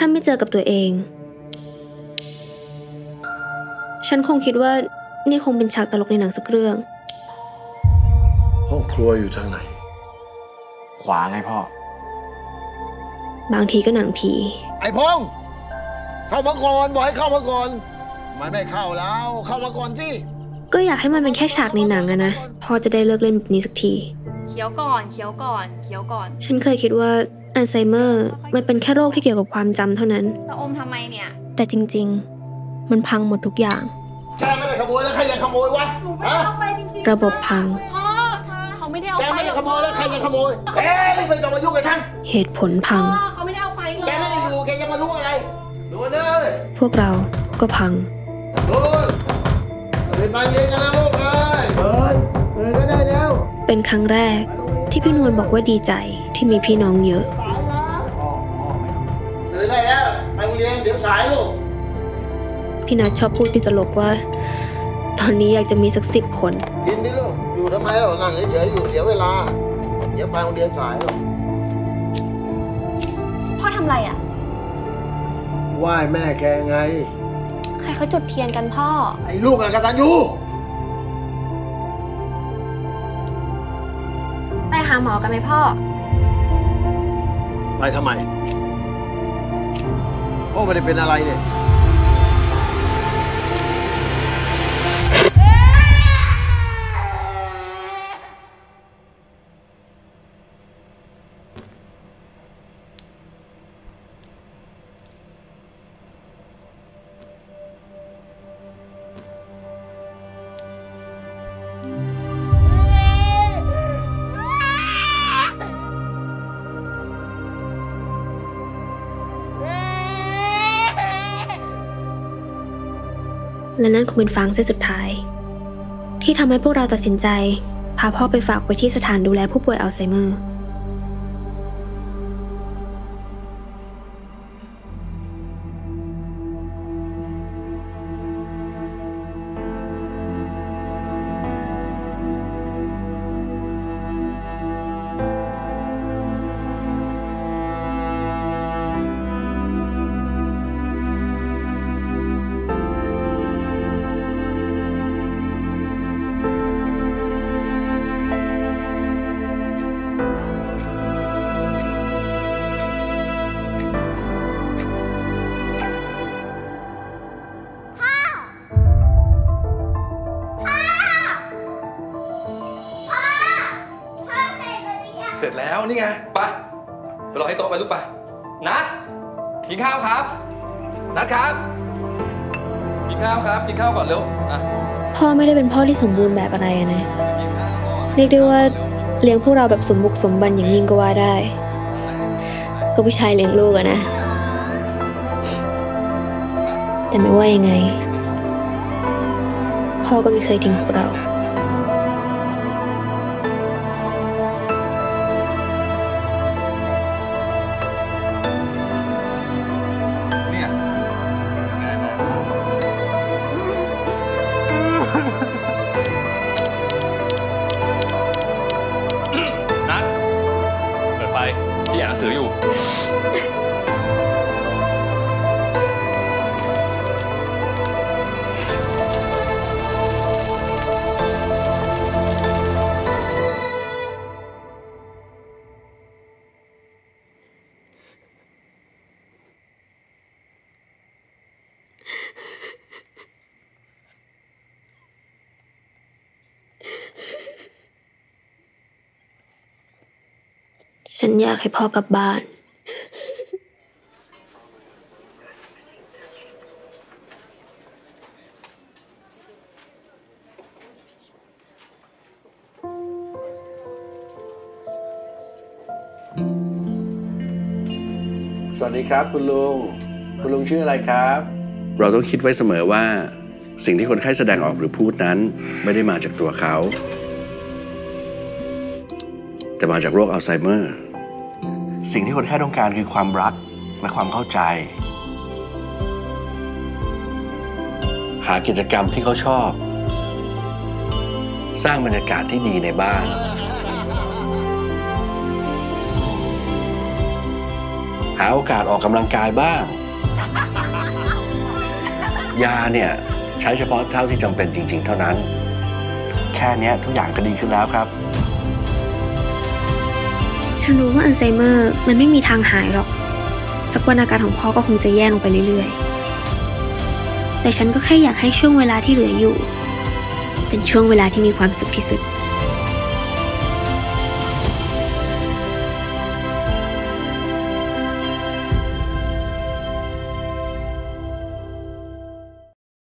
ถ้าไม่เจอกับตัวเองฉันคงคิดว่านี่คงเป็นฉากตลกในหนังสักเรื่องห้องครัวอยู่ทางไหนขวาไงพ่บางทีก็หนังผีไอ้พงษ์เข้ามาก่อนบอกให้เข้ามาก่อนไม่เข้าแล้วเข้ามาก่อนสิก็อยากให้มันเป็นแค่ฉากในหนังอะนะพอจะได้เลิกเล่นแบบนี้สักทีเคี้ยวก่อนฉันเคยคิดว่าอัลไซเมอร์มันเป็นแค่โรคที่เกี่ยวกับความจำเท่านั้นจะอมทำไมเนี่ยแต่จริงๆมันพังหมดทุกอย่างแกไม่ได้ขโมยแล้วใครยังขโมยวะระบบพังเขาไม่ได้เอาไปแกไม่ได้ขโมยแล้วใครยังขโมยเฮ้ยไม่ต้องมายุ่งกับฉันเหตุผลพังเขาไม่ได้เอาไปแกไม่ได้อยู่แกยังมารู้อะไรดูเลยพวกเราก็พังดูเดินไปเรียนกันนะลูกเลยเดินก็ได้แล้วเป็นครั้งแรกที่พี่นวลบอกว่าดีใจที่มีพี่น้องเยอะเดินได้แล้วไปโรงเรียนเดี๋ยวสายลูกพี่นัทชอบพูดติดตลกว่าตอนนี้อยากจะมีสัก10 คนกินดิลูกอยู่ทำไมเรานั่งเฉยๆอยู่เสียเวลาเดี๋ยวไปโรงเรียนสายลูกพ่อทำไรอ่ะไหว้แม่แกไงใครเขาจุดเทียนกันพ่อไอ้ลูกกตัญญูไปหาหมอกันไหมพ่อไปทำไมพ่อไม่ได้เป็นอะไรเนี่ยและนั่นคงเป็นฟางเส้นสุดท้ายที่ทำให้พวกเราตัดสินใจพาพ่อไปฝากไว้ที่สถานดูแลผู้ป่วยอัลไซเมอร์เสร็จแล้วนี่ไงไปรอให้โต๊ะไปลูกไปนัดกินข้าวครับนัดครับกินข้าวครับกินข้าวก่อนเร็วอ่ะพ่อไม่ได้เป็นพ่อที่สมบูรณ์แบบอะไรนะเรียกได้ว่าเลี้ยงพวกเราแบบสมบุกสมบันอย่างยิ่งก็ว่าได้ก็ผู้ชายเลี้ยงลูกอะนะแต่ไม่ว่ายังไงพ่อก็ไม่เคยทิ้งพวกเราที่อ่านหนังสืออยู่ฉันอยากให้พ่อกลับบ้านสวัสดีครับคุณลุงชื่ออะไรครับเราต้องคิดไว้เสมอว่าสิ่งที่คนไข้แสดงออกหรือพูดนั้นไม่ได้มาจากตัวเขาแต่มาจากโรคอัลไซเมอร์สิ่งที่คนไข้ต้องการคือความรักและความเข้าใจหากิจกรรมที่เขาชอบสร้างบรรยากาศที่ดีในบ้านใหาโอกาสออกกำลังกายบ้าง ยาเนี่ยใช้เฉพาะเท่าที่จำเป็นจริงๆเท่านั้น แค่เนี้ยทุกอย่างก็ดีขึ้นแล้วครับฉันรู้ว่าอัลไซเมอร์มันไม่มีทางหายหรอก สักวันอาการของพ่อก็คงจะแย่ลงไปเรื่อยๆ แต่ฉันก็แค่อยากให้ช่วงเวลาที่เหลืออยู่ เป็นช่วงเวลาที่มีความสุขที่สุด